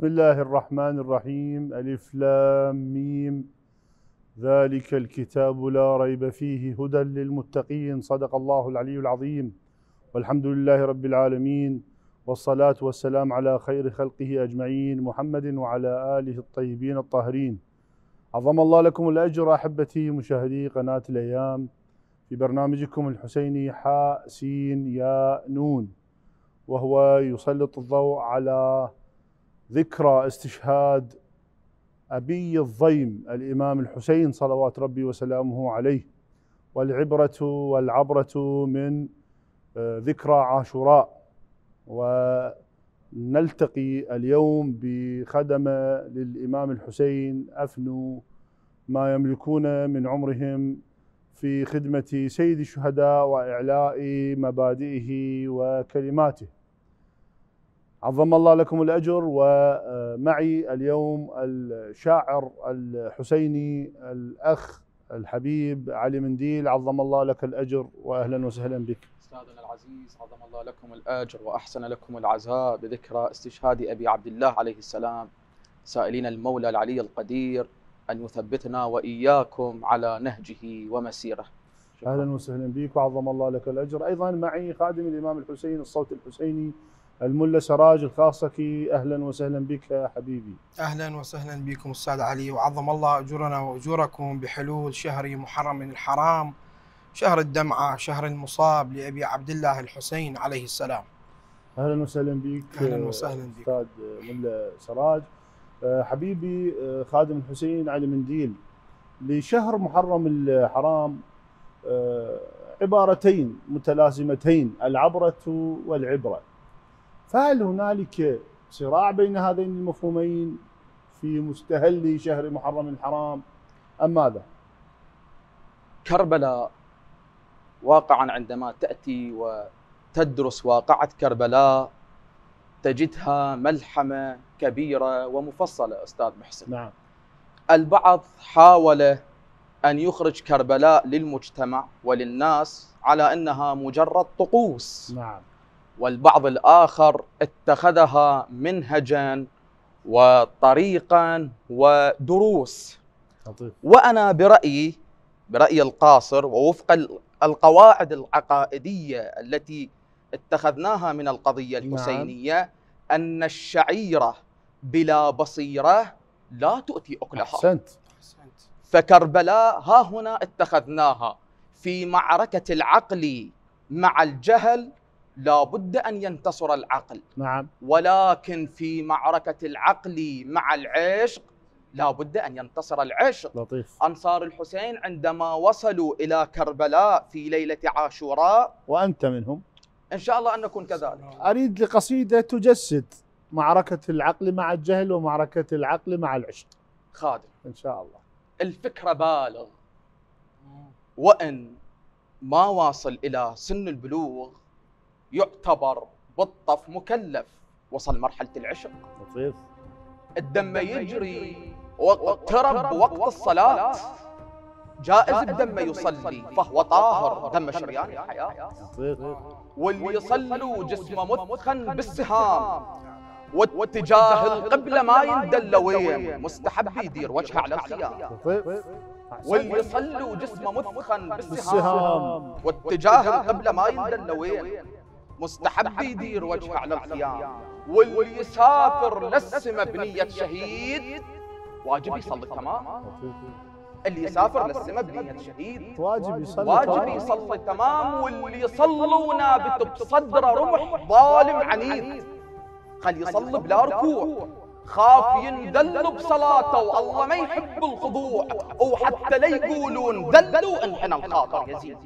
بسم الله الرحمن الرحيم. ألف لام ميم، ذلك الكتاب لا ريب فيه هدى للمتقين. صدق الله العلي العظيم، والحمد لله رب العالمين، والصلاة والسلام على خير خلقه أجمعين، محمد وعلى آله الطيبين الطاهرين. عظم الله لكم الأجر أحبتي مشاهدي قناة الأيام في برنامجكم الحسيني حاء سين ياء نون، وهو يسلط الضوء على ذكرى استشهاد أبي الضيم الإمام الحسين صلوات ربي وسلامه عليه، والعبرة والعبرة من ذكرى عاشوراء. ونلتقي اليوم بخدمة للإمام الحسين أفنوا ما يملكون من عمرهم في خدمة سيد الشهداء وإعلاء مبادئه وكلماته. عظم الله لكم الأجر. ومعي اليوم الشاعر الحسيني الأخ الحبيب علي منديل. عظم الله لك الأجر وأهلا وسهلا بك. أستاذنا العزيز، عظم الله لكم الأجر وأحسن لكم العزاء بذكرى استشهاد أبي عبد الله عليه السلام، سائلين المولى العلي القدير أن يثبتنا وإياكم على نهجه ومسيره. شكرا. أهلا وسهلا بك وعظم الله لك الأجر. أيضا معي خادم الإمام الحسين الصوت الحسيني الملا سراج الخاصكي. أهلا وسهلا بك يا حبيبي. أهلا وسهلا بكم أستاذ علي، وعظم الله أجورنا وأجوركم بحلول شهر محرم الحرام، شهر الدمعة، شهر المصاب لأبي عبد الله الحسين عليه السلام. أهلا وسهلا بك. أهلا وسهلا بك أستاذ ملا سراج. حبيبي خادم الحسين علي منديل، لشهر محرم الحرام عبارتين متلازمتين: العبرة والعبرة. فهل هنالك صراع بين هذين المفهومين في مستهل شهر محرم الحرام أم ماذا؟ كربلاء واقعا عندما تأتي وتدرس واقعة كربلاء تجدها ملحمة كبيرة ومفصلة أستاذ محسن. نعم. البعض حاول أن يخرج كربلاء للمجتمع وللناس على أنها مجرد طقوس. نعم. والبعض الآخر اتخذها منهجا وطريقا ودروس. وأنا برأيي القاصر ووفق القواعد العقائدية التي اتخذناها من القضية الحسينية، نعم، أن الشعيرة بلا بصيرة لا تؤتي أكلها. أحسنت. فكربلاء ها هنا اتخذناها في معركة العقل مع الجهل، لا بد أن ينتصر العقل. نعم. ولكن في معركة العقل مع العشق لا بد أن ينتصر العشق. لطيف. أنصار الحسين عندما وصلوا إلى كربلاء في ليلة عاشوراء، وأنت منهم، إن شاء الله أن نكون كذلك. أريد لقصيدة تجسد معركة العقل مع الجهل ومعركة العقل مع العشق. خادم إن شاء الله. الفكرة بالغ، وإن ما واصل إلى سن البلوغ يعتبر بالطف مكلف، وصل مرحلة العشق. لطيف. الدم يجري واقترب وقت الصلاة، جائز الدم يصلي فهو طاهر، دم شريان الحياة. واللي يصلوا جسمه مثخن بالسهام واتجاه القبلة ما يندل وين، مستحب يدير وجهه على الخيام. واللي يصلوا جسمه مثخن بالسهام واتجاه القبلة ما يندل وين، مستحب يدير وجهه على الخيام. واللي يسافر للسما بنية شهيد واجب يصلي تمام. اللي يسافر للسما بنية شهيد واجب يصلي تمام. واللي يصلوا نابت بصدره رمح ظالم عنيد، خل يصلي بلا ركوع، خاف يندل بصلاته والله ما يحب الخضوع، وحتى لا يقولون دلوا انحنى الخاطر يزيد.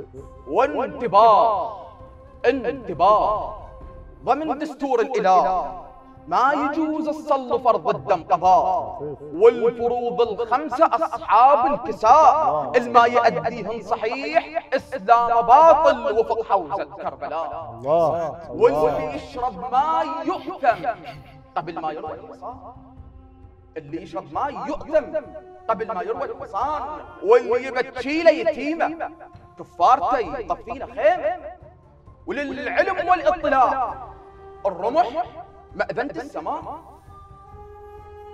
انتباه ضمن دستور الإله ما يجوز الصل فرض الدم قضاء، والفروض الخمسة أصحاب الكساء، الما يأديهم صحيح إسلام باطل وفق حوزة كربلاء. واللي يشرب ماء يؤثم قبل ما يروى الحصان، اللي يشرب ماء يؤثم قبل ما يروى الحصان. واللي يبكي له يتيمة كفارته يطفي له خيمة. وللعلم والاطلاع الرمح مأذنة السماء،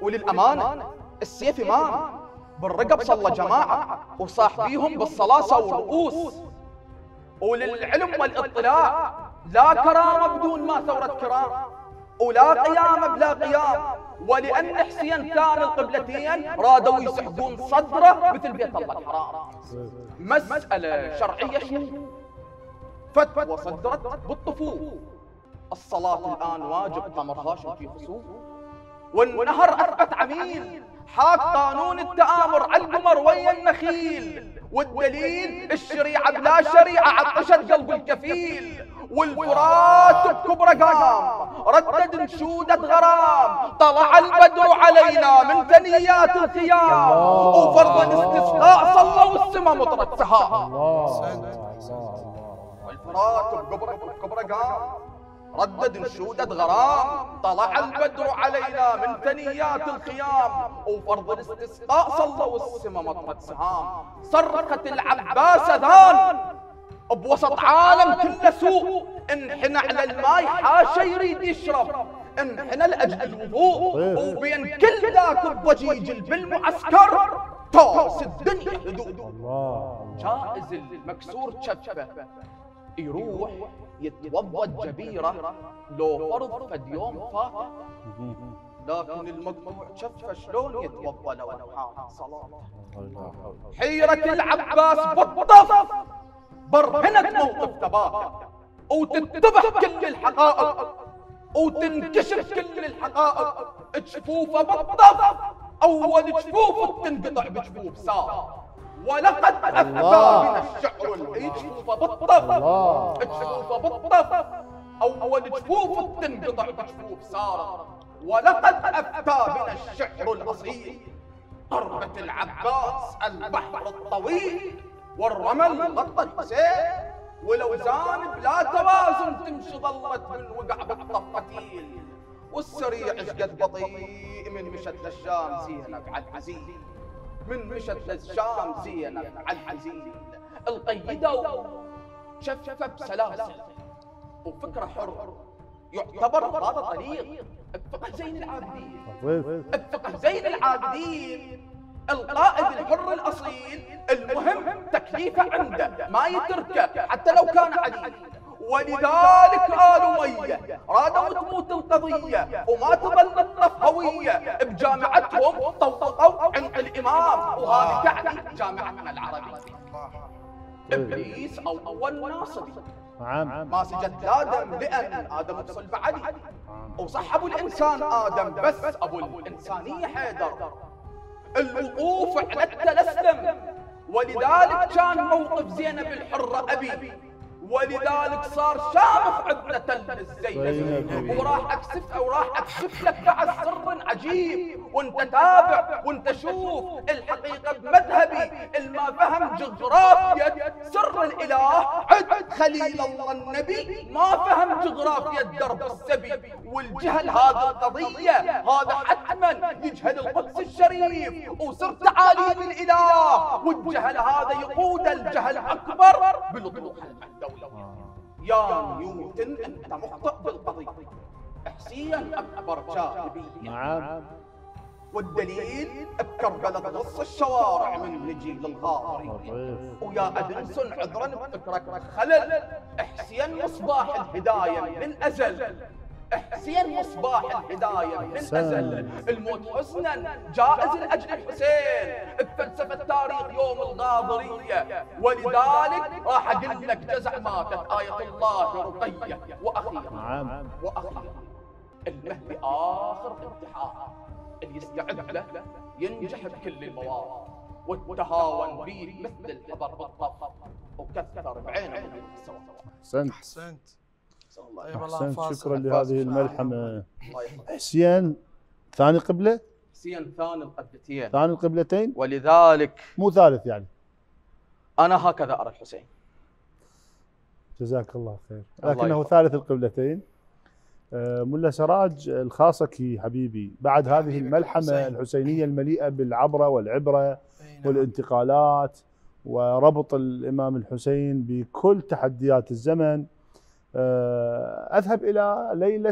وللأمانة السيف إمام، بالرقب صلى جماعة وصاحبيهم بالصلاة سووا رؤوس. وللعلم والاطلاع لا كرامة بدون ما ثورة كرام، ولا قيامة بلا قيام. ولأن حسين كان القبلتين رادوا يسحقون صدره مثل بيت الله الحرام. مسألة شرعية شو؟ فتوى صدرت بالطفوف. الصلاة الآن واجب، قمر هاشم في خسوف. والنهر أثبت عميل، حاك قانون التآمر على القمر ويا النخيل. والدليل الشريعة بلا شريعة عطشت قلب الكفيل. والفرات بكبرى قام ردد انشودة غرام. طلع البدر علينا من ثنيات الخيام، وفرض الاستسقاء صلوا السما مطرت سهام. والفرات بكبرى قام ردد انشودة غرام. طلع البدر علينا من ثنيات الخيام، وفرض الاستسقاء صلوا السما مطرت سهام. صرخت العباس اذان بوسط عالم كله سوء. انحنى على الماي حاشا يريد يشرب، انحنى لاجل الوضوء. وبين كل ذاك الضجيج بالمعسكر تارس الدنيا هدوء. جائز المكسور شفه يروح يتوضا الجبيره لو فرض فد يوم فات. لكن المقطوع شفه شلون يتوضا لو انحان صلاه. حيرة العباس بالطف برهنت موقف ثباته، وتتضح كل الحقائق وتنكشف كل الحقائق. جفوفه بالطف اول جفوف تنقطع بجفوف سار. ولقد أفتى من الشعر جفوفه بالطف، جفوفه بالطف اول جفوف تنقطع بجفوف سار. ولقد أفتى من الشعر الأصيل ضربة العباس البحر الطويل. والرمل غطى الحسين ولوزان بلا توازن تمشي ظلت من وقع بالطفتيل. والسريع اشقد بطيء من مشت للشام زينب عالعزيز، من مشت للشام زينب عالعزيز. القيدة شفة بسلاسل وفكرة حر، يعتبر هذا طريق بفقه زين العابدين. بفقه زين العابدين القائد الحر الأصيل المهم تكليفه عنده ما يتركه حتى لو كان علي. ولذلك آل أمية رادوا تموت القضية وما تظل الطفهوية. بجامعتهم طوطقوا عنق الإمام، وهذه تعني جامعتنا العربية. إبليس أول ناصري ما سجد لآدم لأن آدم بصلب علي، وصح أبو الإنسان آدم بس أبو الإنسانية حيدر. الوقوف على التلسلم، ولذلك كان موقف زينب الحرة أبي. ولذلك صار شامخ عدة للزينب. وراح اكشف لك بعد سر عجيب، وانت تابع وانت شوف الحقيقة بمذهبي. الما فهم جغرافيا سر الاله عد خليل الله النبي، ما فهم جغرافيا درب السبي. والجهل هذا القضية هذا حتما يجهل القدس الشريف وسر تعاليم الاله. والجهل هذا يقود الجهل اكبر بالوضوح المهدوي. يا نيوتن انت مخطئ بالقضية، حسين اكبر جاذبية. والدليل بكربلة تغص الشوارع من نجيل الغاضرية. ويا ادنسون عذرا بفكرك خلل، حسين مصباح الهداية من الازل. حسين مصباح الهداية من الأزل. الموت حسنا جائز لأجل الحسين بفلسفة تاريخ يوم الغاضرية. ولذلك راح أقول لك جزع ماتت آية الله رقية. وأخيرا المهدي آخر امتحان اللي يستعد له ينجح بكل المواقف. والتهاون به مثل الحبر بالطف وكثر بعينه من السواد. أحسنت. أحسنت، شكرا لهذه الملحمة. حسين ثاني قبلة؟ حسين ثاني القبلتين. ثاني القبلتين؟ ولذلك مو ثالث يعني؟ أنا هكذا أرى الحسين. جزاك الله خير. لكنه ثالث القبلتين. ملا سراج الخاصكي حبيبي، بعد هذه الملحمة الحسينية المليئة بالعبرة والعبرة والانتقالات وربط الإمام الحسين بكل تحديات الزمن، أذهب إلى ليلة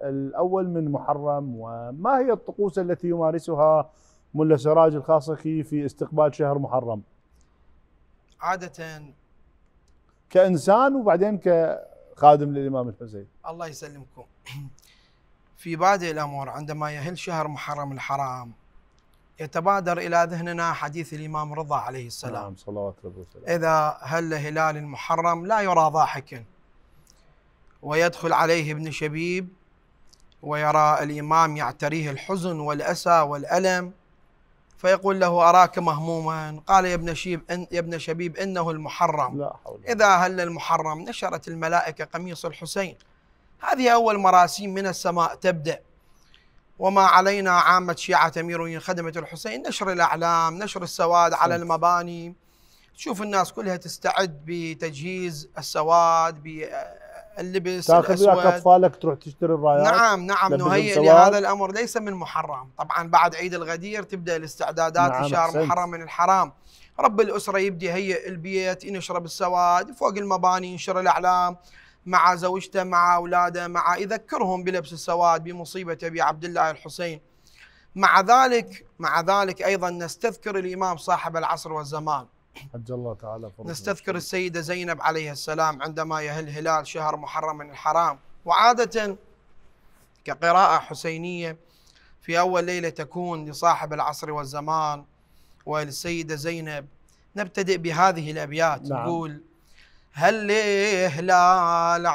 الأول من محرم، وما هي الطقوس التي يمارسها ملا سراج الخاصكي في استقبال شهر محرم عادة كإنسان وبعدين كخادم للإمام الحسين؟ الله يسلمكم. في بادئ الأمر عندما يهل شهر محرم الحرام يتبادر إلى ذهننا حديث الإمام رضا عليه السلام. نعم صلوات ربي وسلامه. إذا هل هلال المحرم لا يرى ضاحكا، ويدخل عليه ابن شبيب ويرى الإمام يعتريه الحزن والأسى والألم، فيقول له: أراك مهموما. قال: يا ابن شبيب إنه المحرم. لا حول. إذا هل المحرم نشرت الملائكة قميص الحسين. هذه أول مراسيم من السماء تبدأ، وما علينا عامة شيعة أمير المؤمنين خدمة الحسين نشر الأعلام، نشر السواد على المباني. تشوف الناس كلها تستعد بتجهيز السواد، باللبس تاخذ الأسود. وياك أطفالك تروح تشتري الرايات. نعم نهيئ لهذا الأمر، ليس من محرم. طبعا بعد عيد الغدير تبدأ الاستعدادات لشهر محرم من الحرام. رب الأسرة يبدي يهيئ البيت، ينشر بالسواد فوق المباني، ينشر الأعلام مع زوجته مع أولاده، مع يذكرهم بلبس السواد بمصيبة أبي عبد الله الحسين. مع ذلك أيضا نستذكر الإمام صاحب العصر والزمان، حج الله تعالى فرضه. نستذكر السيدة زينب عليه السلام عندما يهل هلال شهر محرم من الحرام. وعادة كقراءة حسينية في أول ليلة تكون لصاحب العصر والزمان وللسيدة زينب، نبتدئ بهذه الأبيات. نعم. نقول: هل هلال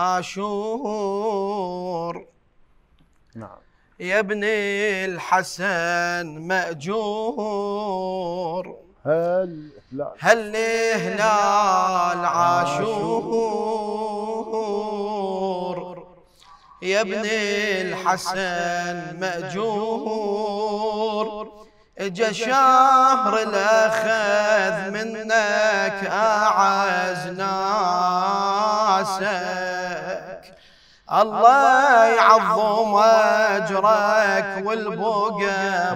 عاشور نعم يا ابن الحسن مأجور، هل هلال عاشور يا ابن الحسن مأجور، اجا شهر الأخذ منك أعز ناسك، الله يعظم أجرك والبقى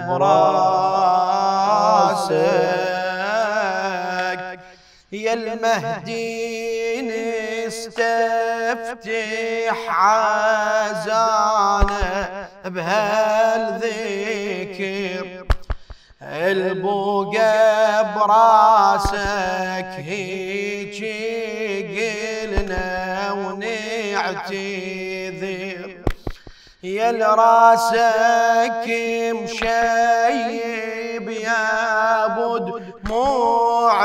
براسك، يا المهدي نستفتح عزانه بهالذكر، البقى براسك هيجي قلنا ونعتذر، يا لراسك مشيب يا بود دموع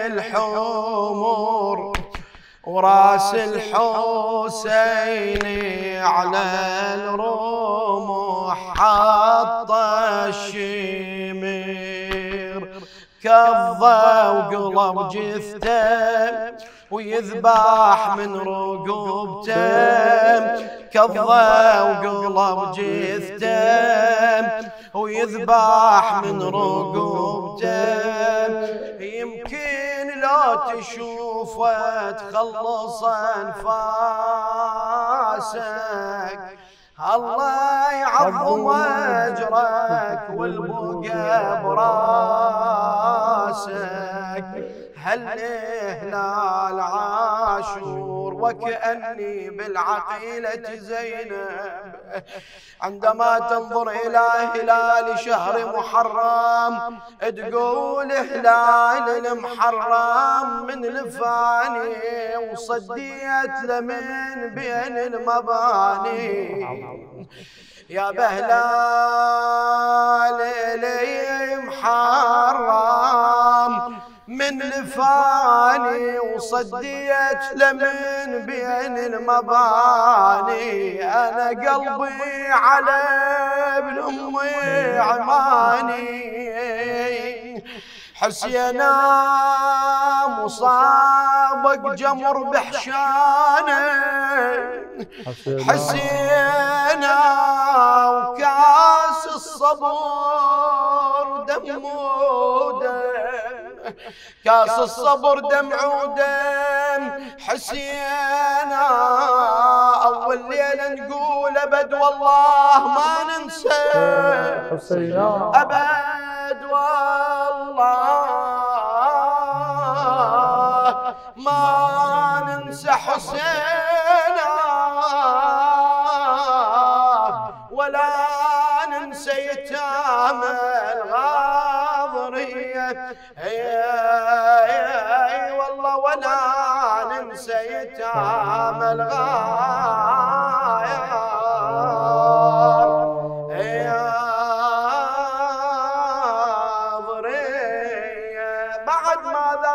الحمر، وراس الحسين على الرمح حط الشمر، كظى وقلب جثته ويذبح من رقبته، كظى وقلب جثته ويذبح من رقبته، يمكن لا تشوفه تخلص انفاسك، الله يعظم اجرك والبقى براسك، هل هلال عاشور. وكأني بالعقيلة زينب عندما تنظر إلى هلال شهر محرم تقول: هلال المحرم من لفاني وصديت لمن بين المباني، يا بهلال لي محرم من لفاني وصديت لمن بين المباني، أنا قلبي على ابن أمي عماني، حسينا مصابك جمر بحشانه، حسينا وكاس الصبر دموده، كاس الصبر دمع ودم، حسينا أول ليلة نقول أبد والله ما ننسى حسينا، أبد والله ما ننسى حسينا، ولا ننسى يتام الغاضرية، اي والله ولا ننسى يتام الغاضرية. بعد ماذا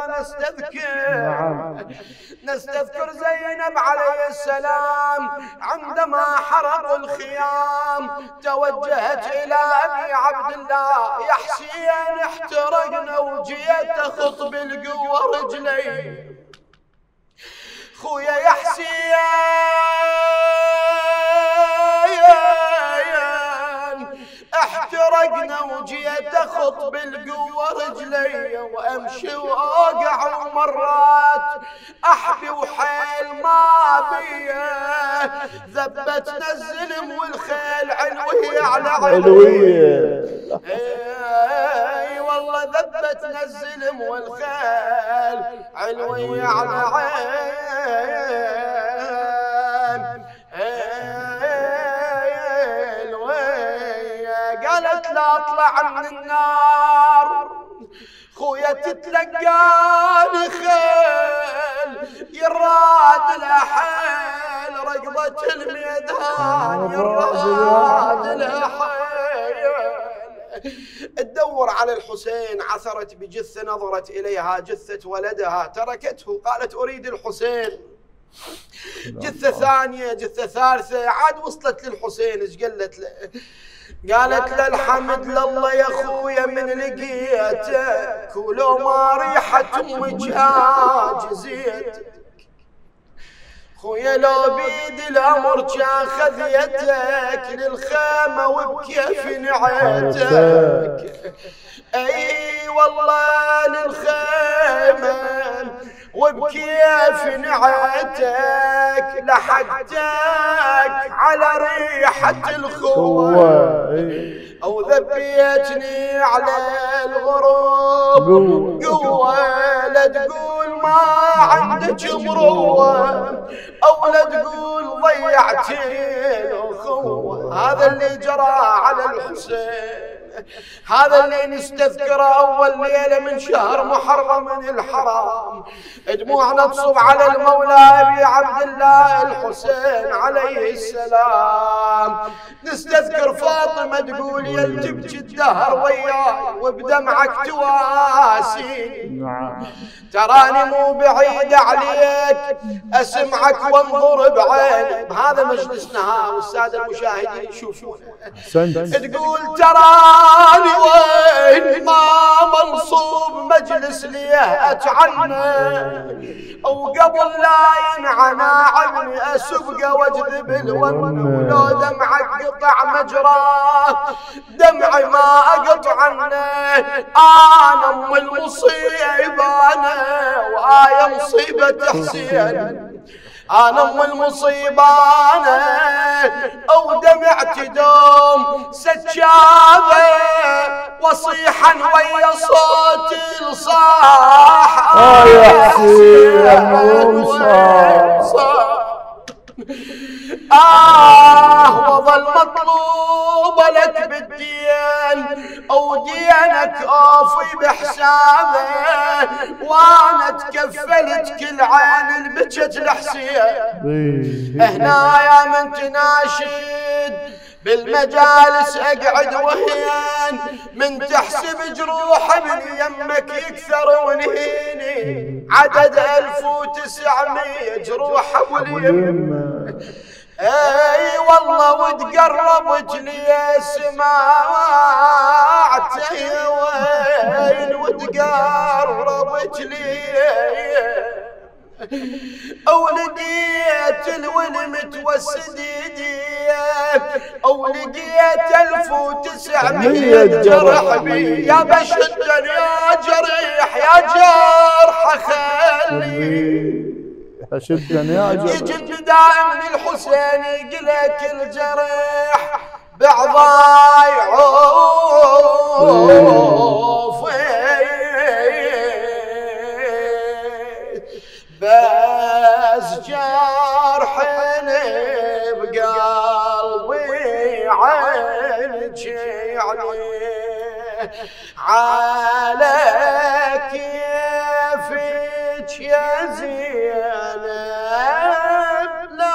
نستذكر زينب عليه السلام عندما حرقوا الخيام توجهت إلى أبي عبد الله: يا حسين احترقنا وجيت أخط بالقوة رجلي، خويا يا حسين احترقنا وجيت أخط بالقوة رجلي، وأمشي وأوقع ومرات أحبي وحيل ما بيه، ذبتنا الزلم والخيل علوية على علوية، اي والله ذبتنا الزلم والخيل علوية على عين. قالت لا اطلع من النار خويا تتلقاني خيل، يراد الحيل رقضة الميدان، يراد الحيل. تدور على الحسين، عثرت بجثة نظرت إليها جثة ولدها تركته، قالت أريد الحسين. جثة ثانية، جثة ثالثة، عاد وصلت للحسين. ايش قالت له؟ قالت له الحمد لله يا خويا من لقيتك، ولو ما ريحة امك عاجزيتك، خويا لو بيدي الامر كان خذيتك للخيمة وبكيف نعيتك، اي والله للخيمة وبكيف نعيتك، لحقتك على ريحة الخوة أو ذبيتني على الغروب قوة، لا تقول ما عندك مروة أو لا تقول ضيعتي الأخوة. هذا اللي جرى على الحسين، هذا اللي نستذكره أول ليلة من شهر محرم من الحرام. دموعنا تصب على المولى أبي عبد الله الحسين عليه السلام. نستذكر فاطمة تقول يا تبكي الدهر وياي وبدمعك تواسي، تراني مو بعيد عليك أسمعك وانظر بعيني. بهذا مجلسنا والسادة المشاهدين يشوفونه. تقول تراني وين ما منصوب مجلس ليه أتعنى، وقبل لا ينعنى عني أسبقه واجذب الون، ولو دمعك قطع مجراه دمعي ما أقطع عنه. أنا أم المصيبة أنا وآية مصيبة حسين، أنا أم المصيبة أنا أو دمعت دوم سجابة وصيحا ويا صوت الصاح يا حسين وظل مطلوب لك بالدين أو دينك أوفي بحسابه، وأنا تكفلت كل عين البجت لحسين. هنا يا من تناشد بالمجالس أقعد وهين، من تحسب جروح من يمك يكثر ونهيني، عدد 1900 جروح أبو اليم. اي والله وتقربت لي سمعت وين وتقربت لي، او لقيت الولم توسد يديه، او لقيت 1900 جرح بي. يا بشدا يا جريح يا جرح خلي شدا يا جريح، يجي دائم للحسين يقلك الجريح بعضايعوف، بس جرحني بقلبي يعني على كيفك يا زينب لا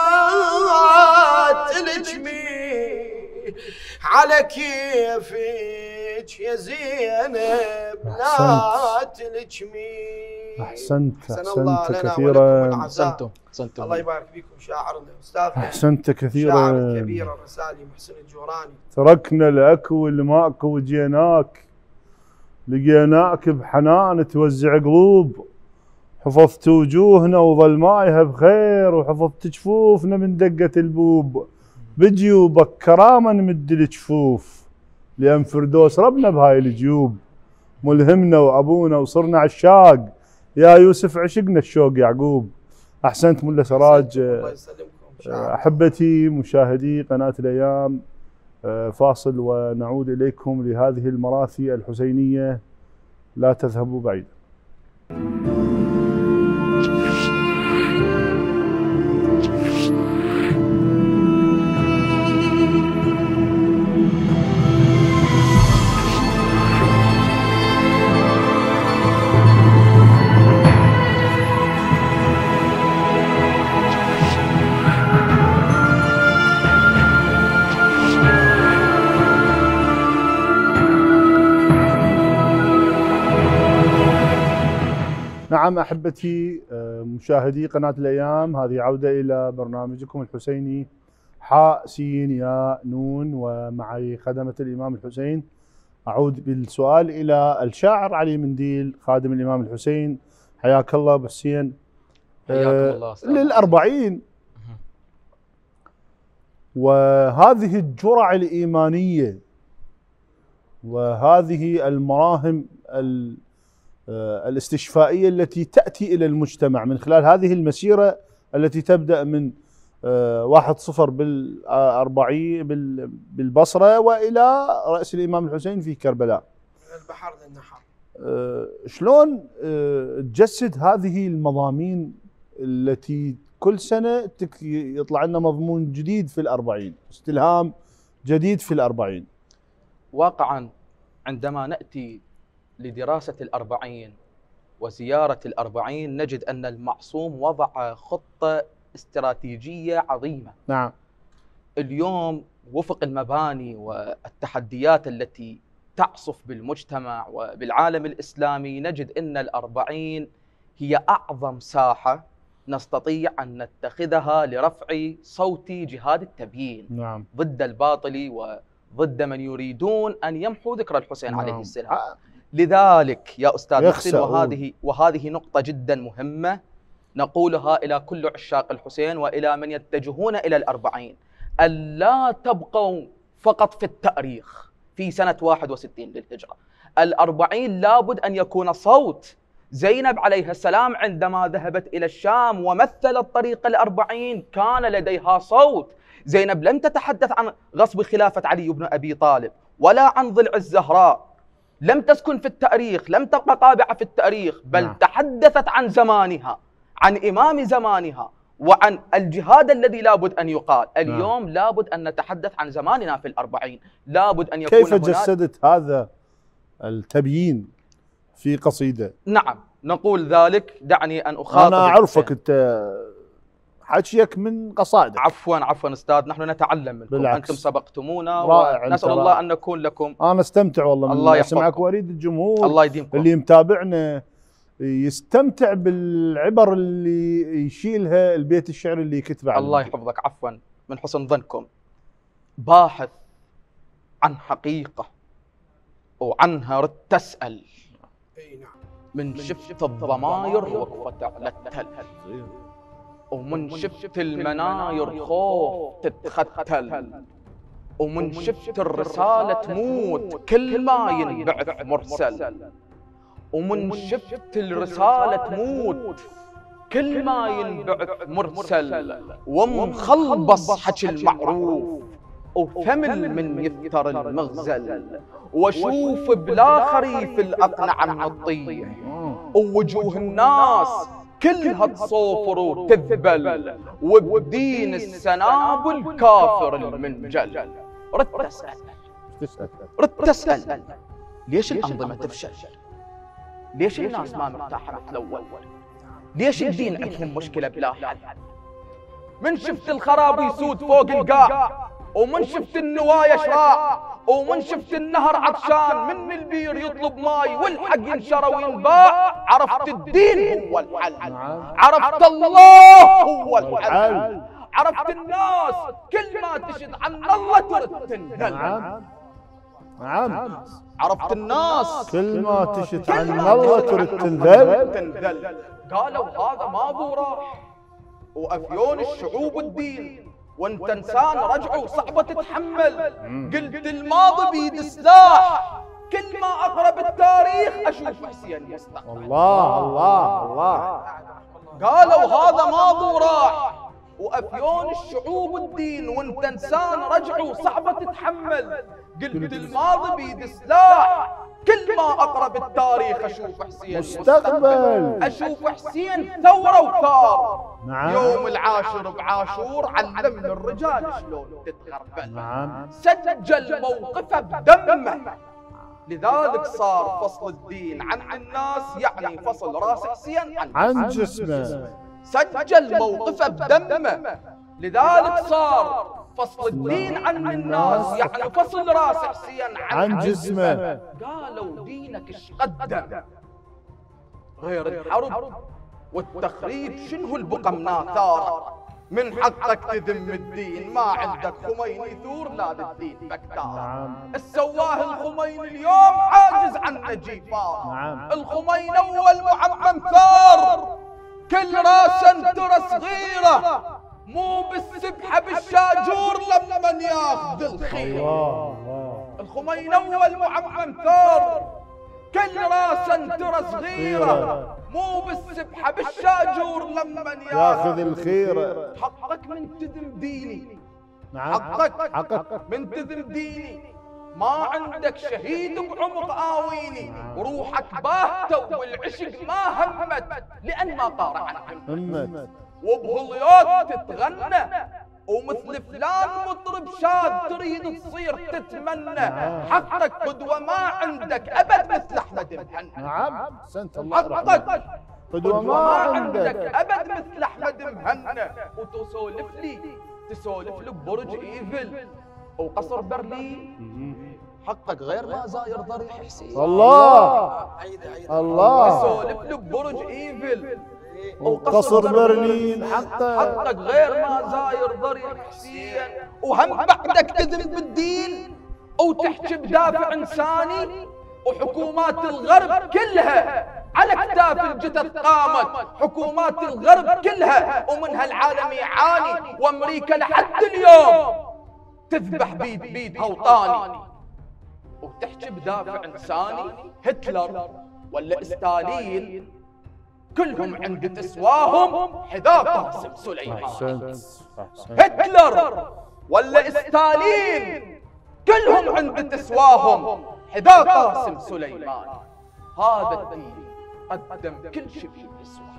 تلجمي، على كيفك يا زينب لا تلجمي. أحسنت كثيرا. أحسنتم. الله يبارك فيكم شاعرنا أستاذ. أحسنت كثيرا. شاعر كبير الرسالي محسن الجوراني. تركنا الأكو والماكو وجيناك، لقيناك بحنان توزع قلوب، حفظت وجوهنا وظل مايها بخير، وحفظت جفوفنا من دقة البوب، بجيوبك كرامة نمد الجفوف، لأن فردوس ربنا بهاي الجيوب، ملهمنا وأبونا وصرنا عشاق، يا يوسف عشقنا الشوق يعقوب. أحسنت ملا سراج. الله يسلمكم. أحبتي مشاهدي قناة الأيام، فاصل ونعود إليكم لهذه المراثي الحسينية، لا تذهبوا بعيدا. نعم أحبتي مشاهدي قناة الأيام، هذه عودة إلى برنامجكم الحسيني حاء سين ياء نون، ومعي خدمة الإمام الحسين. أعود بالسؤال إلى الشاعر علي منديل خادم الإمام الحسين. حياك الله أبو حسين. حياكم الله. للأربعين وهذه الجرع الإيمانية وهذه المراهم الاستشفائية التي تأتي إلى المجتمع من خلال هذه المسيرة التي تبدأ من 1-0 بالأربعين بالبصرة وإلى رأس الإمام الحسين في كربلاء. من البحر للنحر. شلون تجسد هذه المضامين التي كل سنة يطلع لنا مضمون جديد في الأربعين، استلهام جديد في الأربعين؟ واقعا عندما نأتي لدراسة الأربعين وزيارة الأربعين نجد أن المعصوم وضع خطة استراتيجية عظيمة. نعم. اليوم وفق المباني والتحديات التي تعصف بالمجتمع وبالعالم الإسلامي، نجد أن الأربعين هي أعظم ساحة نستطيع أن نتخذها لرفع صوت جهاد التبيين. نعم. ضد الباطل وضد من يريدون أن يمحوا ذكر الحسين. نعم. عليه السلام. لذلك يا أستاذ محسن، وهذه نقطة جدا مهمة نقولها إلى كل عشاق الحسين وإلى من يتجهون إلى الأربعين، ألا تبقوا فقط في التاريخ في سنة 61 للهجرة. الأربعين لابد أن يكون صوت. زينب عليها السلام عندما ذهبت إلى الشام ومثلت طريق الأربعين كان لديها صوت. زينب لم تتحدث عن غصب خلافة علي بن أبي طالب ولا عن ضلع الزهراء، لم تسكن في التاريخ، لم تبقى قابعة في التاريخ، بل تحدثت عن زمانها، عن إمام زمانها، وعن الجهاد الذي لابد أن يقال. اليوم لابد أن نتحدث عن زماننا في الأربعين، لابد أن يكون كيف جسدت هذا التبيين في قصيدة؟ نعم نقول ذلك. دعني أن أخاطب. أنا أعرفك أنت حكيك من قصائدك. عفوا أستاذ، نحن نتعلم منكم. بالعكس. أنتم سبقتمونا ونسأل الله أن نكون لكم. أنا استمتع والله الله من أسمعك، وأريد الجمهور الله يديمكم اللي متابعنا يستمتع بالعبر اللي يشيلها البيت الشعري اللي كتبه. الله يحفظك. عفوا، من حسن ظنكم. باحث عن حقيقة وعنها رد تسأل، من شفت الضماير وقفت على التل، ومن شفت المناير خوف تتختل، ومن شفت الرسالة تموت كل ما ينبعث مرسل، ومن شفت الرسالة تموت كل ما ينبعث مرسل، ومخلبص حكي المعروف وثمل من يفتر المغزل، واشوف بلا خريف الأقنع النطيح، ووجوه الناس كلها تصوفر وتذبل، وبدين السنابل كافر المنجل. رد تسأل ردت أسأل ليش الأنظمة تفشل؟ ليش الناس ما مرتاحة مثل أول؟ ليش الدين عندهم مشكلة بلا حل؟ من شفت الخراب يسود فوق القاع، ومن شفت النوايا شراع، ومن شفت النهر عطشان، من البير يطلب ماي والحق ينشرى وينباع، عرفت الدين هو الحل، عرفت الله هو الحل، عرفت الناس كل ما تشد عن الله ترد تنهل. نعم عرفت الناس كل ما تشد عن الله ترد تنذل. قالوا هذا ماضو راح، وأفيون الشعوب الدين، وانت انسان رجعوا صعبة تتحمل. قلت الماضي بيد سلاح، كل ما اقرب التاريخ اشوف حسين مصطفى. الله الله الله. قالوا هذا ماضي راح، وافيون الشعوب الدين، وانت انسان رجعوا صعبة تتحمل. قلت الماضي بيد سلاح، كل ما اقرب التاريخ اشوف حسين مستقبل، اشوف حسين ثوره وثار. نعم. يوم العاشر بعاشور علمنا الرجال شلون تتغربل. نعم. سجل موقفه بدمه، لذلك صار فصل الدين عن الناس يعني فصل راس حسين عن جسمه. سجل موقفه بدمه، لذلك صار فصل الدين عن الناس يعني فصل راس حسين عن جسمه. قالوا دينك ايش قدم غير الحرب والتخريب؟ شنو البقى مناثار؟ من حقك تذم الدين، ما عندك خميني ثور لا للدين بكتار. السواه الخميني اليوم عاجز عن نجيفار. الخميني اول معمم ثار، كل راسا ترى صغيره، مو بالسبحه بالشاجور لما ياخذ الخير. الخميني اول معمم ثار، كل راسا ترى صغيره، مو بالسبحه بالشاجور لما ياخذ الخيره. حقك من تذم ديني، نعم. حقك من تذم ديني، ما عندك شهيد بعمق آويني، وروحك باهته والعشق ما همت، لأن ما طار عن همت. وبهاليوت تتغنى، ومثل فلان مطرب شاد تريد تصير تتمنى. حقك قدوة ما عندك أبد مثل أحمد مهنا. نعم. حقك قدوة ما عندك أبد مثل أحمد مهنا. تسولف لي ببرج إيفل وقصر برلين، حقك غير ما زاير ضريح حسين. الله الله. تسولف لي ببرج إيفل وقصر برلين، حقك غير ما زاير ضريح حسين. وهم بعدك تذم بالدين وتحكي بدافع إنساني، وحكومات الغرب كلها على كتاف الجثث قامت. حكومات الغرب كلها ومنها العالم يعاني، وامريكا لحد اليوم تذبح بيد اوطاني. وتحكي بدافع انساني، هتلر ولا ستالين كلهم عند تسواهم حذاء قاسم سليمان. هتلر ولا ستالين كلهم عند تسواهم حذاء قاسم سليمان. هذا الدين قدم كل شيء يسوى.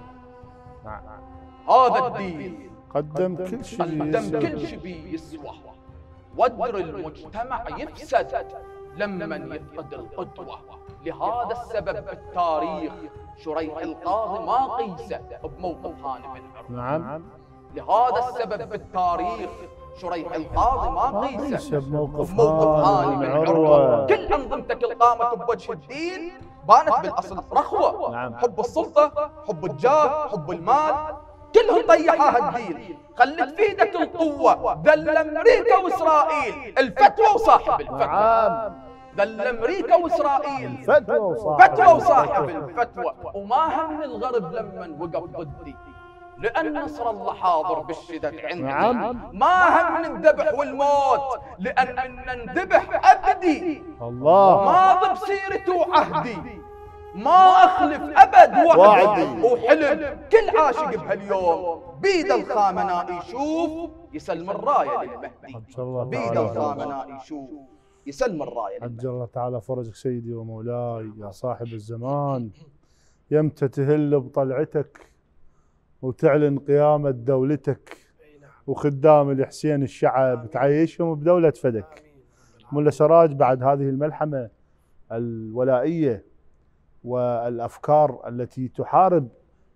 هذا الدين قدم كل شيء يسوى. ودر المجتمع يفسد لما يفقد القدوة. لهذا السبب بالتاريخ شريح القاضي ما قيسه بموقف هاني بن عروة. نعم. لهذا السبب بالتاريخ شريح القاضي ما قيسه بموقف هاني بن عروة. كل أنظمتك القامة بوجه الدين بانت بالأصل رخوة. نعم. حب السلطة، حب الجاه، حب المال، كلهم طيحاها الدين. خلت في ايدك القوة، ذل أمريكا وإسرائيل الفتوى وصاحب الفتوى. نعم. ذل أمريكا وإسرائيل فتوى وصاحب الفتوى. وما هم الغرب لما وقف ضدي، لأن نصر الله حاضر بالشدد عندي. نعم. ما هم الذبح والموت، لأن من نذبح أبدي. الله. ماضي بسيرتي وعهدي، ما أخلف أبد وعدي. وحلم كل عاشق بهاليوم بيد الخامنائي يشوف يسلم الراية للمهدي. بيد الخامنائي يشوف يسلم الراية للمهدي. عجل الله تعالى فرجك سيدي ومولاي يا صاحب الزمان. يمتى تهل بطلعتك وتعلن قيامة دولتك، وخدام الحسين الشعب تعيشهم بدولة فدك. ملا سراج بعد هذه الملحمة الولائية والأفكار التي تحارب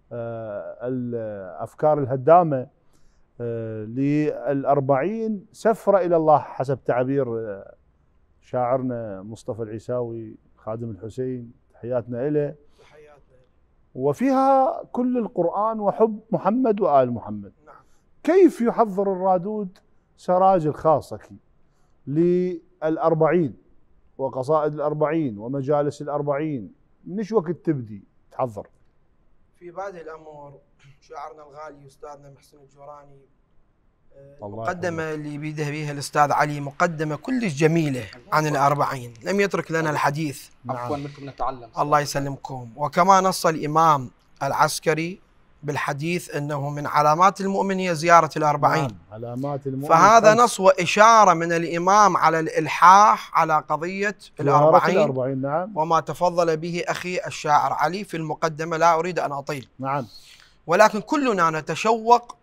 الأفكار الهدامة للأربعين سفرة إلى الله حسب تعبير شاعرنا مصطفى العيساوي خادم الحسين، تحياتنا إليه، وفيها كل القرآن وحب محمد وآل محمد. كيف يحضر الرادود سراج الخاصكي للأربعين وقصائد الأربعين ومجالس الأربعين؟ من ايش وقت تبدي تحضر؟ في بادئ الأمر شاعرنا الغالي أستاذنا محسن الجوراني، المقدمة اللي بيده بها الأستاذ علي مقدمة كلش جميلة عن الأربعين، لم يترك لنا الحديث. عفوا منكم نتعلم. الله يسلمكم. وكما نص الإمام العسكري بالحديث أنه من علامات المؤمن هي زيارة الأربعين. نعم. علامات المؤمن فهذا نص وإشارة من الإمام على الإلحاح على قضية الأربعين. نعم. وما تفضل به أخي الشاعر علي في المقدمة، لا أريد أن أطيل. نعم. ولكن كلنا نتشوق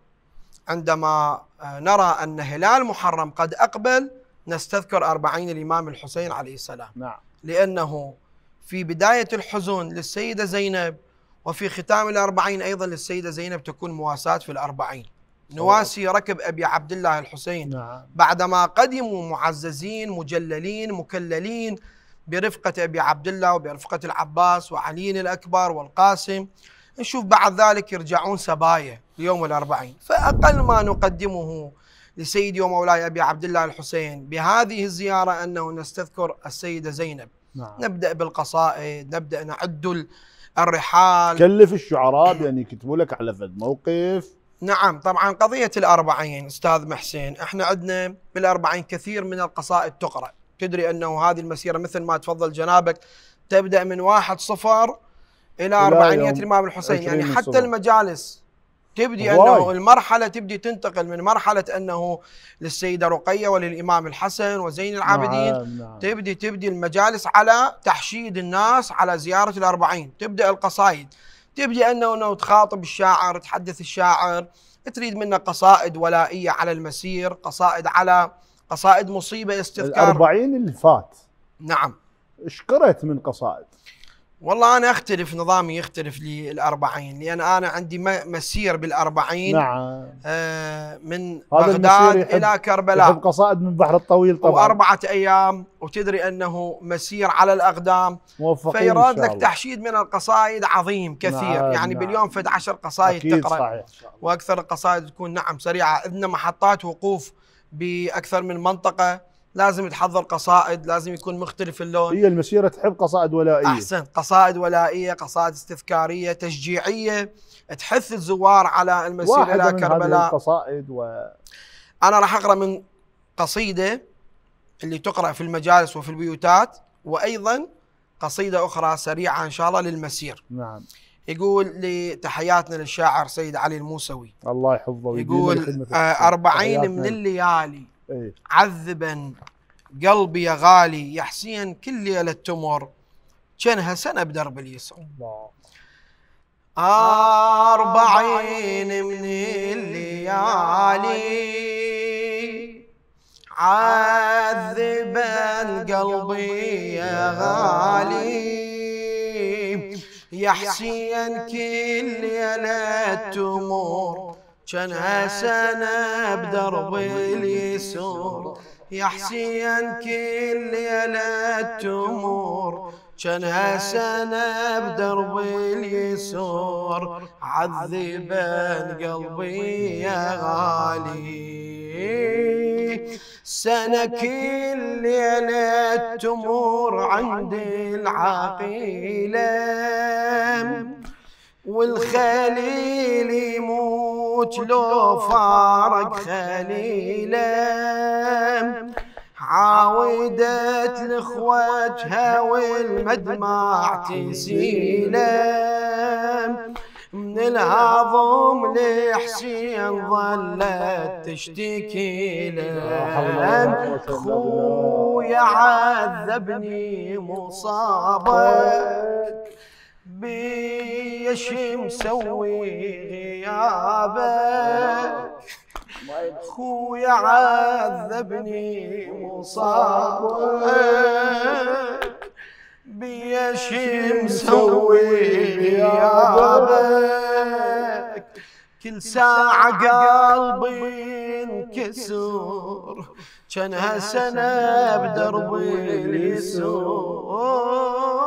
عندما نرى أن هلال محرم قد أقبل نستذكر 40 الإمام الحسين عليه السلام. نعم. لأنه في بداية الحزن للسيدة زينب وفي ختام الأربعين أيضا للسيدة زينب تكون مواساة في الأربعين. نواسي ركب أبي عبد الله الحسين. نعم. بعدما قدموا معززين مجللين مكللين برفقة أبي عبد الله وبرفقة العباس وعلي الأكبر والقاسم، نشوف بعد ذلك يرجعون سبايا ليوم الأربعين. فأقل ما نقدمه لسيدي ومولاي أبي عبد الله الحسين بهذه الزيارة أنه نستذكر السيدة زينب. نعم. نبدأ بالقصائد، نبدأ نعد الرحال، كلف الشعراء بأن يكتبوا لك على فد موقف. نعم. طبعا قضية الأربعين أستاذ محسن، احنا عندنا بالأربعين كثير من القصائد تقرأ. تدري أنه هذه المسيرة مثل ما تفضل جنابك تبدأ من 1/0 إلى 400 الإمام الحسين، يعني حتى المجالس تبدي أنه المرحلة تبدي تنتقل من مرحلة أنه للسيدة رقية وللإمام الحسن وزين العابدين. نعم. تبدي المجالس على تحشيد الناس على زيارة الأربعين. تبدأ القصائد، تبدي أنه تخاطب الشاعر، تحدث الشاعر، تريد منه قصائد ولائية على المسير، قصائد على قصائد مصيبة استذكار. 40 اللي فات نعم ايش قرأت من قصائد؟ والله أنا أختلف، نظامي يختلف لي الأربعين، لأن أنا عندي مسير بالأربعين. نعم. من بغداد إلى كربلاء، يحب قصائد من بحر الطويل طبعا، و4 أيام، وتدري أنه مسير على الأقدام، فيراد لك تحشيد من القصائد عظيم كثير. نعم. يعني نعم. باليوم فد 10 قصائد تقرأ. صحيح. وأكثر القصائد تكون نعم سريعة، إذن محطات وقوف بأكثر من منطقة، لازم تحضر قصائد، لازم يكون مختلف اللون. هي المسيرة تحب قصائد ولائية. أحسن، قصائد ولائية، قصائد استذكارية تشجيعية تحث الزوار على المسير إلى كربلاء. القصائد أنا راح أقرأ من قصيدة اللي تقرأ في المجالس وفي البيوتات، وأيضا قصيدة أخرى سريعة إن شاء الله للمسير. نعم. يقول لتحياتنا للشاعر سيد علي الموسوي، الله يحفظه، يقول 40 من الليالي عذبا قلبي يا غالي، يا حسين كل ليلة تمر كانها سنة بدرب اليسر. 40 من الليالي عذبا قلبي يا غالي، يا حسين كل ليلة تمر كانها سنة بدرب اليسر، يا حسين كل ليلة تمر كانها سنة بدرب اليسر، عذبا قلبي يا غالي سنة كل ليلة تمر عند العقيلة، والخليل يموت لو فارق خليله، عاودت لإخوتها والمدمع تسيله، من الهضم لحسين ظلت تشتكي له، خويا عذبني مصابك بيش مسوي غيابك، خويا عذبني مصابك بيش مسوي غيابك، كل ساعة قلبي انكسر جنها سنة بدرب اليسور،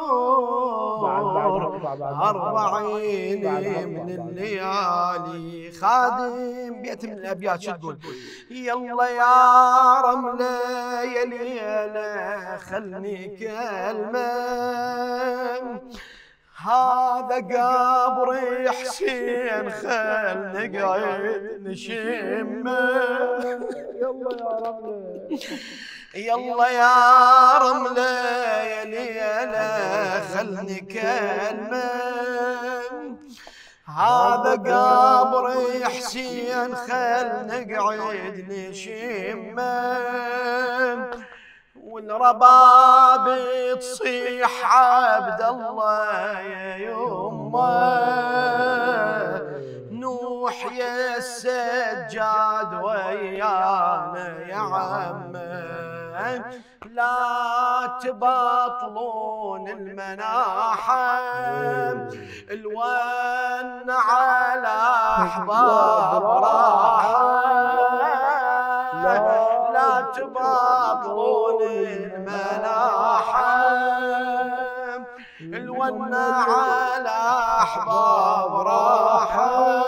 40 من الليالي. خادم بيت من الأبيات شو تقول؟ يلا يا رملة يا ليلة خلني كلمة، هذا قبر حسين خل نقعد نشمه. يلا يا رملة يا ليلة خلني كلمة، هذا قبر حسين خل نقعد نشمه، والرباب تصيح عبد الله يا يمه، نوح يا السجاد ويانا يا عمه، لا تبطلون المناحم، الون على احباب راحه، لا تبطلون المناحم، الون على احباب راحه،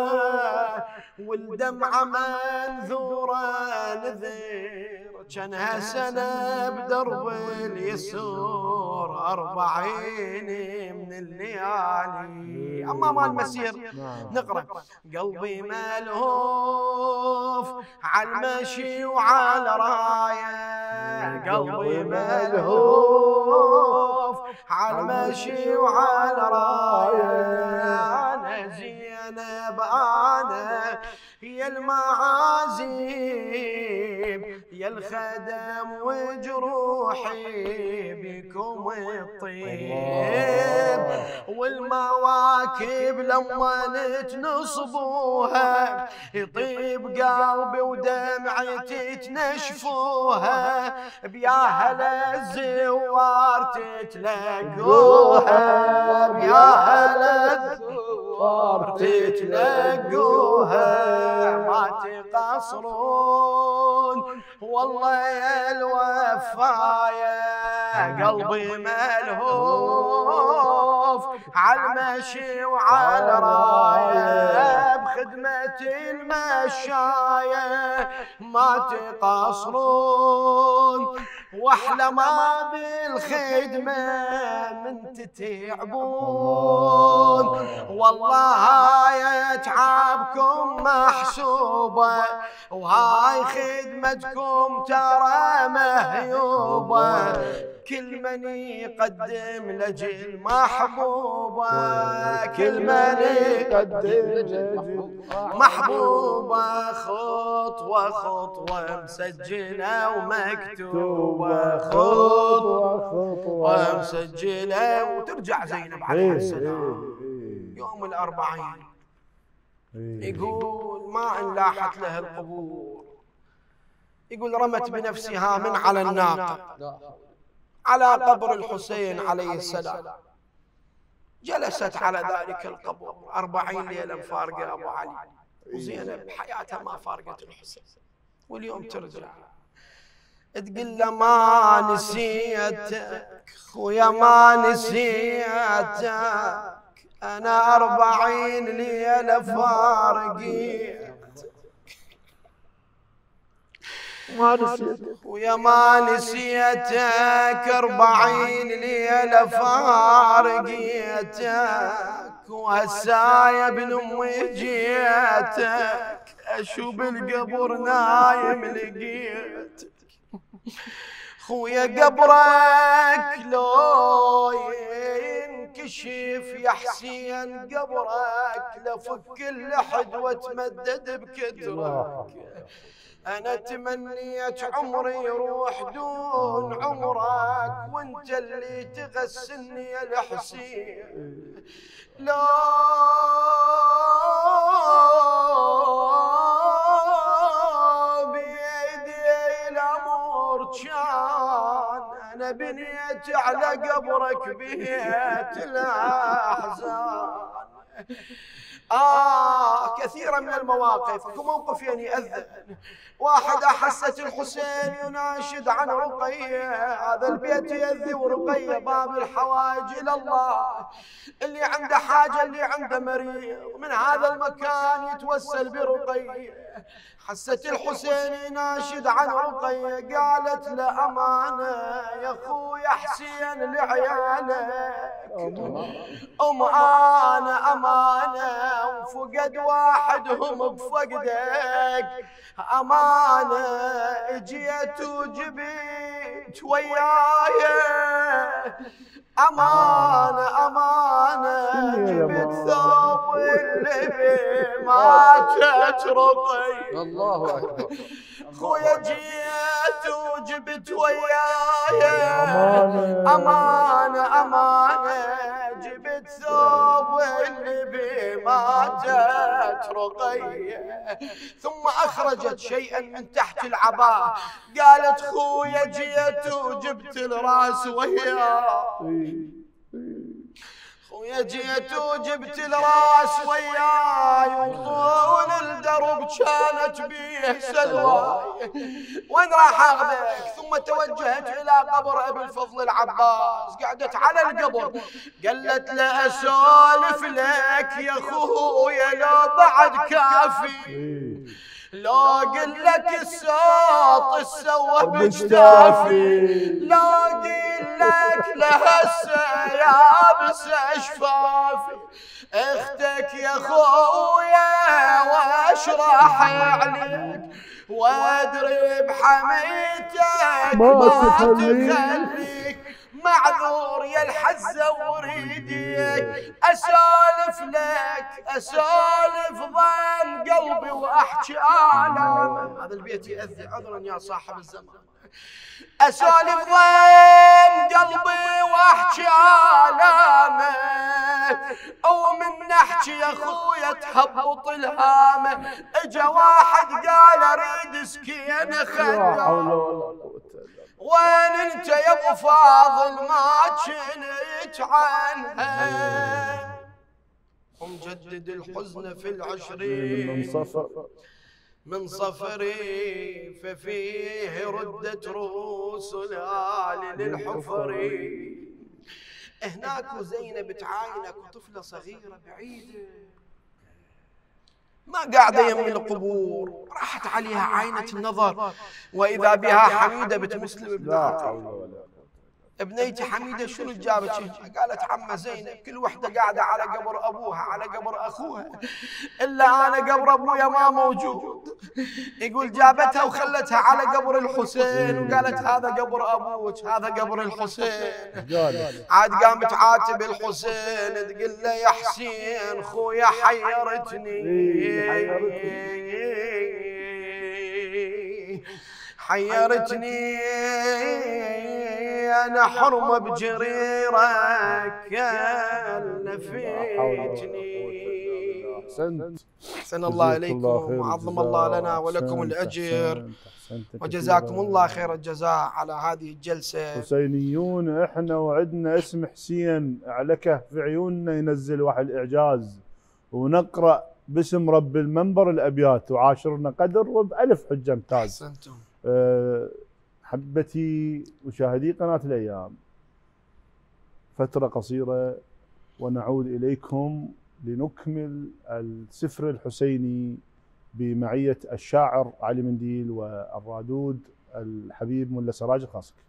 والدمعه منذوره نذير جنها سنة بدرب اليسور، 40 من الليالي. أما مال المسير نقرأ قلبي ملهوف عالمشي وعلى راية، قلبي ملهوف عالمشي وعلى راية، أنا زينب أنا يا المعازيم يا الخدم وجروحي بكم الطيب، والمواكب لما تنصبوها يطيب قلبي ودمعتي تنشفوها، بيا هلا الزوار تتلقوها، بيا هلا الزوار تتلقوها، ما تقصرون والله يا الوفاية، قلبي ملهوف عالمشي وعلى راية، بخدمة المشاية ما تقصرون، واحلى ما بالخدمة من تتعبون، والله هاي تعبكم محسوبة، وهاي خدمتكم ترى مهيوبة، كل من يقدم لجل محبوبة، كل من يقدم لجل محبوبة، خطوة خطوة مسجلة ومكتوبة، خطوة مسجلة. وترجع زينب عليه السلام يوم ال40 يقول ما إن لاحت له القبور، يقول رمت بنفسها من على الناقة على قبر الحسين عليه السلام، جلست على ذلك القبر 40 ليلة مفارقة أبو علي، وزينب حياتها ما فارقت الحسين، واليوم ترجع تقول له ما نسيتك خويا ما نسيتك، أنا 40 ليلة فارقين ما نسيتك ويا ما نسيتك، 40 ليلة فارقيتك، وهسا يا ابن امي جيتك، اشوف القبر نايم لقيتك، خويا قبرك لو ينكشف يا حسين، قبرك لفك اللحد وتمدد بكدرك، أنا تمنيت عمري يروح دون عمرك، وانت اللي تغسلني يا الحسين، لا كان أنا بنيت على قبرك بيت الأحزان. كثيرا من المواقف. اكو موقفين يأذن. واحد حست الحسين يناشد عن رقية، هذا البيت يأذي ورقية باب الحوائج إلى الله، اللي عنده حاجة اللي عنده مريض من هذا المكان يتوسل برقية. حست الحسين يناشد عن رقية، قالت له أمانة يا أخويا حسين لعيالك، أنا أمانة وفقد واحدهم بفقدك، أمانة اجيت وجبت وياي، أمانة جبت ثوب اللي ماتت رقية. الله أكبر. خويا جيت وجبت وياي، أمانة جبت ثوب اللي ماتت رقية. ثم أخرجت شيئا من تحت العباءة، قالت خويا جيت وجبت الراس وياي، خويا جيت وجبت الراس وياي، وطول الدرب كانت بيه سلواي، وين راح اخذك؟ ثم توجهت الى قبر ابي الفضل العباس، قعدت على القبر قالت له اسولف لك يا خويا لو بعد كافي، لو قل لك الصوت السوى بجدافي، لو قل لك لهسه يابس شفافي، اختك يا خويا واشرح عليك، وادري بحميتك ما تخليك، معذور يا الحزة وريديك، اسولف لك اسولف ضل قلبي واحكي آلام. هذا البيت يأذي، عذرا يا صاحب الزمان. اسولف ضل قلبي واحكي آلامه، ومن نحكي يا خويا تهبط الهامه، اجا واحد قال اريد سكينه خدام، وين انت يا ابو فاضل ما كنت عنها، ومجدد الحزن في العشرين من صفري، ففيه ردت رؤوس الآل للحفري. هناك وزينب تعاينك وطفلة صغيرة بعيدة ما قاعدة يم القبور، راحت عليها عينة النظر وإذا بها حميدة بتمسلم ابنها. ابنيتي حميدة شنو جابت هنا؟ قالت عمة زينب كل وحدة قاعدة على قبر أبوها على قبر أخوها، إلا أنا قبر أبويا ما موجود. يقول جابتها وخلتها على قبر الحسين، وقالت هذا قبر أبوك هذا قبر الحسين. عاد قامت عاتب الحسين تقول له يا حسين خويا حيرتني أنا حرمة بجريرك لفيتني. أحسن الله إليكم وعظم الله لنا ولكم الأجر، وجزاكم الله خير الجزاء على هذه الجلسة. حسينيون إحنا وعدنا اسم حسين علكه في عيوننا ينزل واحد إعجاز، ونقرأ باسم رب المنبر الأبيات وعاشرنا قدر وبألف حجة امتاز. أحسنتم. حبتي مشاهدي قناة الأيام، فترة قصيرة ونعود إليكم لنكمل السفر الحسيني بمعية الشاعر علي منديل والرادود الحبيب ملا سراج الخاصقي.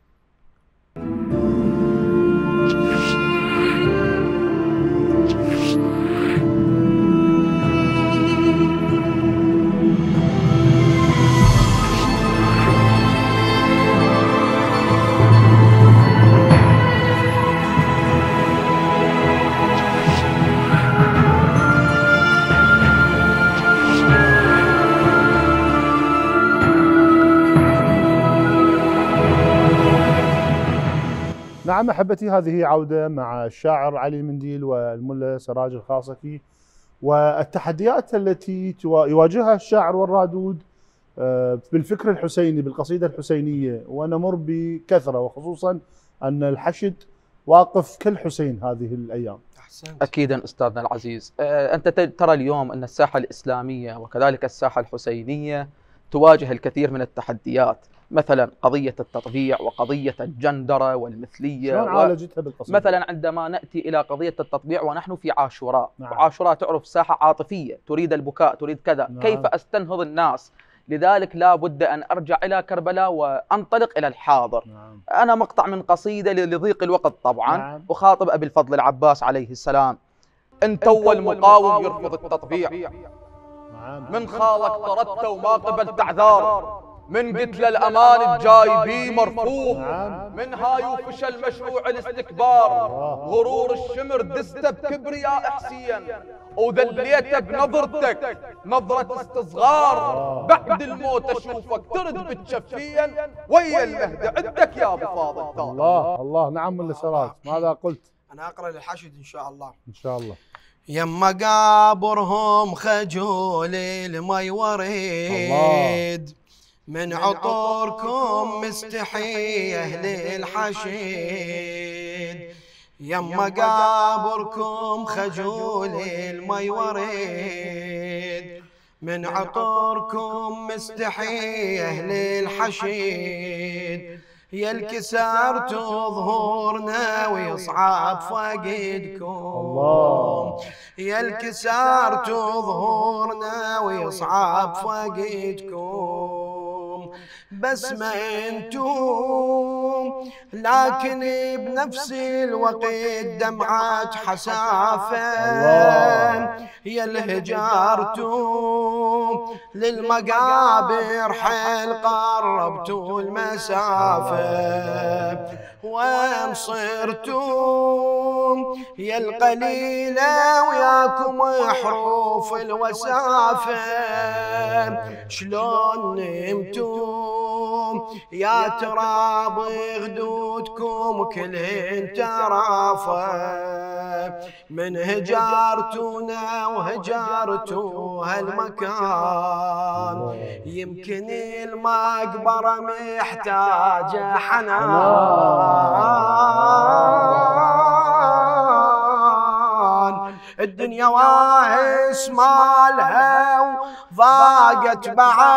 نعم أحبتي، هذه عودة مع الشاعر علي منديل والملا سراج الخاصقي، والتحديات التي يواجهها الشاعر والرادود بالفكر الحسيني بالقصيدة الحسينية، ونمر بكثرة، وخصوصا أن الحشد واقف كالحسين هذه الأيام. أكيدا أستاذنا العزيز، أنت ترى اليوم أن الساحة الإسلامية وكذلك الساحة الحسينية تواجه الكثير من التحديات، مثلا قضية التطبيع وقضية الجندرة والمثلية. شلون عالجتها بالقصيدة؟ مثلا عندما نأتي إلى قضية التطبيع ونحن في عاشوراء، وعاشوراء تعرف ساحة عاطفية، تريد البكاء، تريد كذا، كيف أستنهض الناس؟ لذلك لا بد أن أرجع إلى كربلاء وأنطلق إلى الحاضر. أنا مقطع من قصيدة لضيق الوقت طبعا، أخاطب أبي الفضل العباس عليه السلام. أنت أول مقاوم يرفض التطبيع، من خالك طردته وما قبلت اعذار، من قتل الأمان الجاي بي مرفوض، من هاي وفشل مشروع الاستكبار، غرور الشمر دسته بكبرياء حسين، وذليته بنظرتك نظرة استصغار، بعد الموت اشوفك ترد بتشفين، ويا المهد عدك يا ابو فاضل. الله الله، نعم من الاسرات. ماذا قلت؟ انا اقرا للحشد ان شاء الله. ان شاء الله. يما قابرهم خجول المي وريد، من عطوركم مستحي اهل الحشيد، يما قابركم خجول المي وريد، من عطوركم مستحي اهل الحشيد، يا الكسرتوا ظهورنا ويصعب فقدكم، يا الكسرتوا ظهورنا ويصعب فقدكم، بس ما انتم لكن بنفس الوقت دمعة حسافة، يا الهجرتم للمقابر حيل قربتوا المسافة، وين صرتم يا القليلة وياكم حروف الوسافة، شلون نمتم يا تراب غدودكم كلهن ترافة، من هجرتونا وهجرتوا هالمكان، يمكن المقبرة محتاجة حنان، الدنيا واهس مالها وضاقت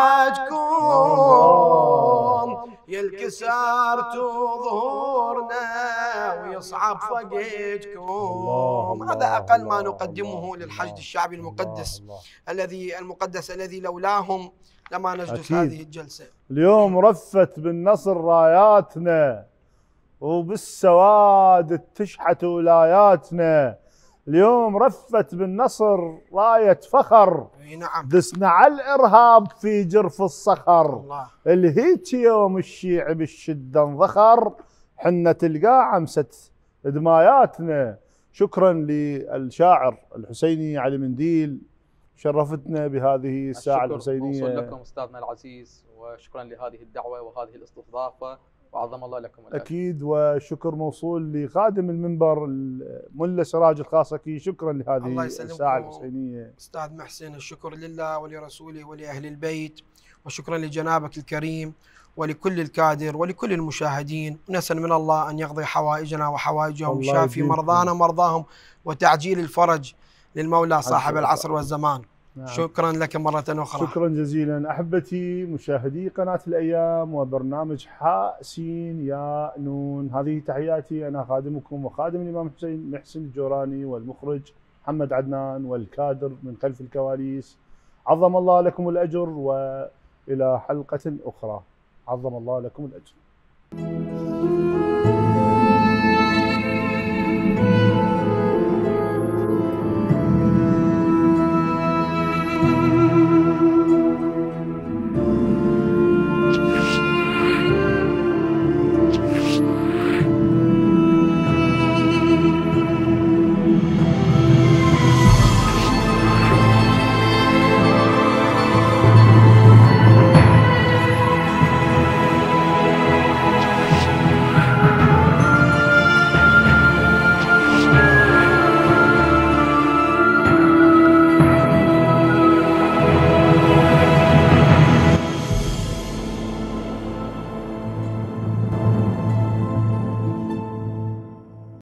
بعدكم، يا الكسرتوا ظهورنا ويصعب فقدكم. هذا أقل ما نقدمه للحشد الشعبي المقدس الذي لولاهم لما نجلس هذه الجلسة. اليوم رفت بالنصر راياتنا، وبالسواد تشحت ولاياتنا، اليوم رفت بالنصر راية فخر، نعم، دسنا على الإرهاب في جرف الصخر، الهيك يوم الشيعي بالشدة انضخر، حنا تلقى عمست دماياتنا. شكرا للشاعر الحسيني علي منديل، شرفتنا بهذه الساعة الحسينية. الشكر لكم أستاذنا العزيز، وشكرا لهذه الدعوة وهذه الاستضافة، وعظم الله لكم الأجر. أكيد، وشكر موصول لخادم المنبر الملا سراج الخاصكي، شكرا لهذه الساعة الحسينية. أستاذ محسن، الشكر لله ولرسوله ولأهل البيت، وشكرا لجنابك الكريم ولكل الكادر ولكل المشاهدين، نسأل من الله أن يقضي حوائجنا وحوائجهم، ويشافي مرضانا مرضاهم، وتعجيل الفرج للمولى صاحب العصر والزمان. نعم. شكرا لك مرة أخرى. شكرا جزيلا أحبتي مشاهدي قناة الأيام وبرنامج حاء سين ياء نون، هذه تحياتي، أنا خادمكم وخادم الإمام حسين محسن الجوراني، والمخرج محمد عدنان، والكادر من خلف الكواليس. عظم الله لكم الأجر، وإلى حلقة أخرى. عظم الله لكم الأجر.